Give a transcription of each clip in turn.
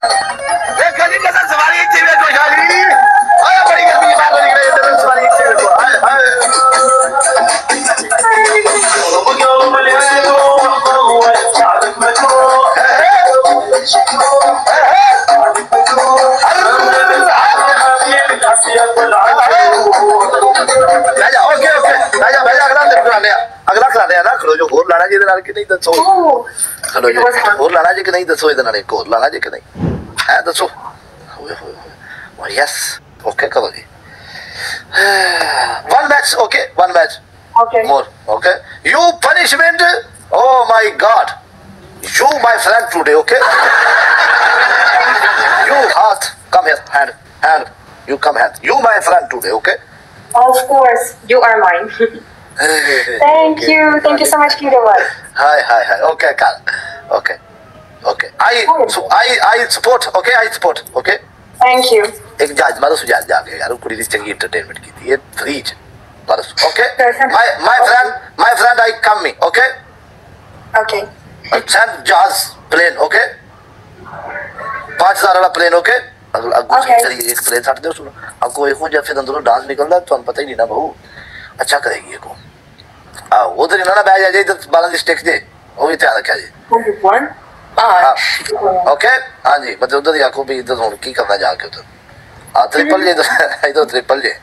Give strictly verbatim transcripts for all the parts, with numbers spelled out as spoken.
देखो जी कैसा सवारी एक चीज को शाली आया बड़ी गर्मी की बात हो रही है इधर सवारी एक चीज को हाय हाय वो क्यों मिले तो वो साथ में तो राजा ओके ओके राजा भाई अगला देखो ले अगला खिला दे ना खड़ो जो और लाना जी इधर आके नहीं दसो खड़ो जो और लाना जी कि नहीं दसो इधर आके और लाना जी कि नहीं है दसो ओए ओए यस ओके करो जी one match okay one match okay more okay you punishment oh my god you my friend today okay you heart come here hand hand you come hand you my friend today okay of course you are mine thank you thank you so much Peter hi hi hi okay Carl okay okay I so I I support okay I support okay thank you एक जज मारो सुझाव जाके यार कुड़ी दी चंगी entertainment की थी ये फ्री च मारो okay my my friend my friend I come me okay okay send jazz plane okay पाँच हजार वाला प्लेन ओके अगला अगला चलिए एक प्लेन साथ दो सुनो आपको एक हो जब फिर अंदरों डांस निकलता तो हम पता ही नहीं ना बहू अच्छा करेगी ये को आ वो तो ना बैठ जाए इधर बारह जी स्टेक्स दे वो भी तैयार रखा जी one ओके हाँ जी मतलब उधर जाको भी इधर होने की करना जाके उधर हाँ ट्रिपल जे इधर triple J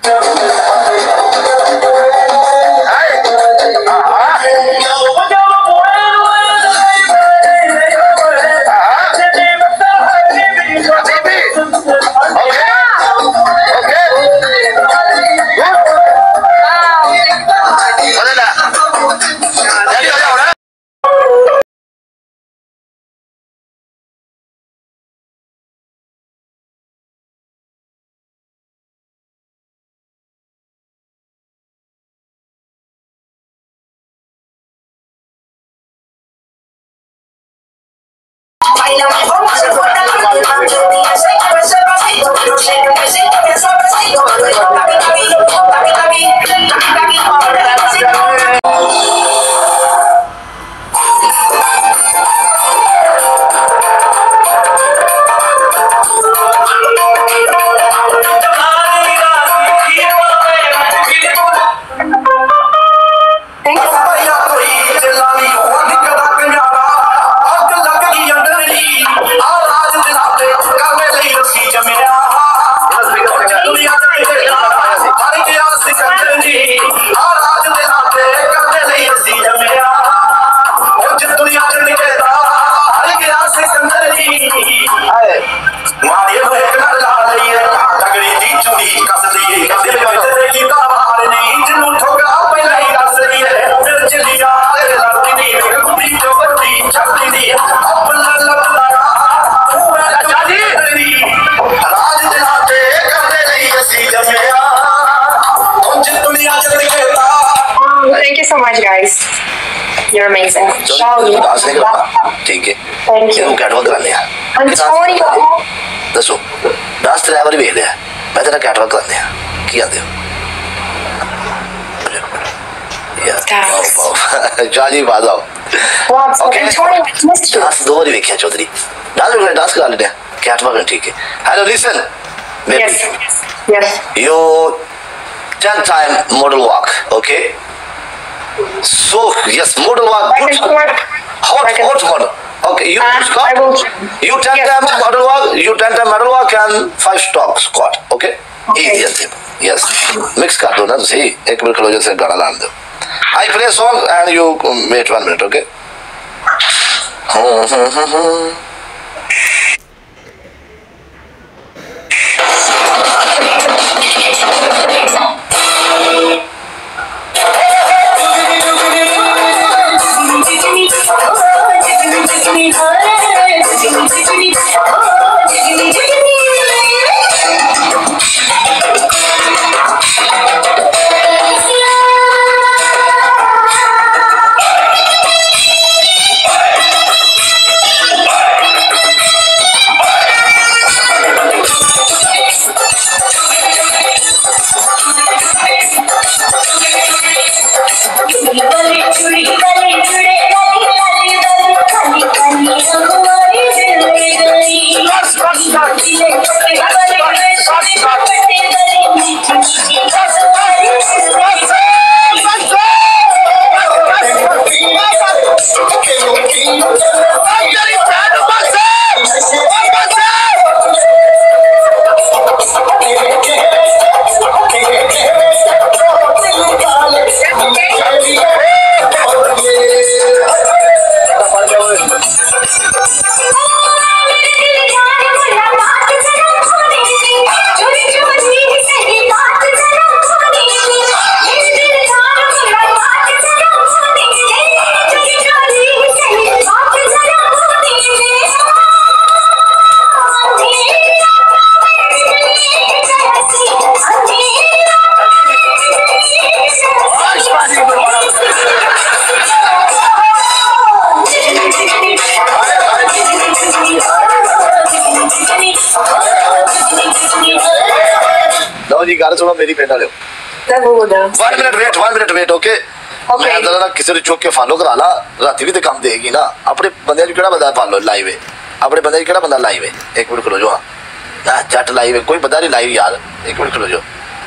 Thank you so much, guys. You're amazing. Dance नहीं करना ठीक है Thank you. तू कैटवॉक करा ले यार Antonio. दसो डांस तेरा बारी वेख लिया मैं तेरा कैटवॉक करा दिया की आते हो यार जाजी बात आओ ओके डांस दो बारी वेखिया चौधरी डांस करना डांस करा लेते हैं कैटवॉक ठीक है hello listen Yes. Yes. you ten time model walk okay so yes model walk good hot hot model okay you uh, squat you ten yes. time model walk you ten time model walk and five stop squat okay easy thing yes mix कर दो ना तो सही एक minute खड़ो जैसे गाना डाल दो I play song and you wait one minute okay जी गल सुनो मेरी पिंड वाले one minute wait one minute wait okay मैं जरा ना किसी ने चुक के फॉलो करा ला राती भी तो काम देगी ना अपने बंदे केड़ा बंदा फॉलो लाइव है अपने बंदे केड़ा बंदा लाइव है एक मिनट खलो जो हां जट लाइव है कोई बंदा नहीं लाइव यार एक मिनट खलो जो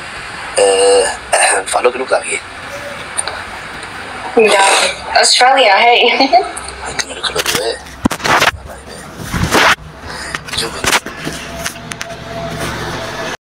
फॉलो क्यों कर गए ऑस्ट्रेलिया है एक मिनट खलो जो है जो